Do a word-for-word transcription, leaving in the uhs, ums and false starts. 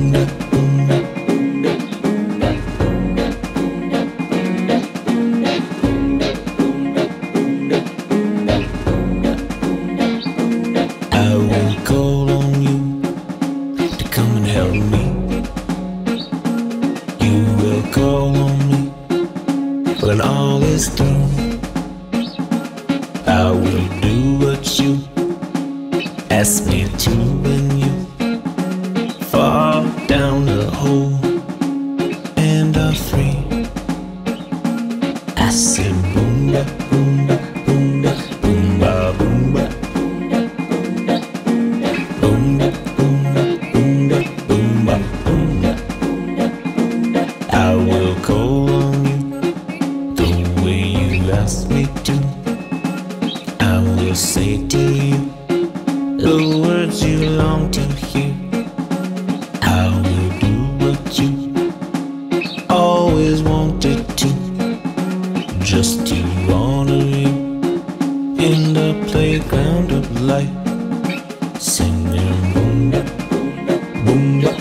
I will call on you to come and help me. You will call on me when all is through. I will do what you ask me to when you fall down the hole and are free. I said boom ba boom ba boom ba boom ba boom ba boom ba boom ba boom ba boom ba boom ba. I will call on you the way you ask me to. I will say to you the words you long to hear. I will do what you always wanted to, just to honor you in the playground of life, singing boom ba boom ba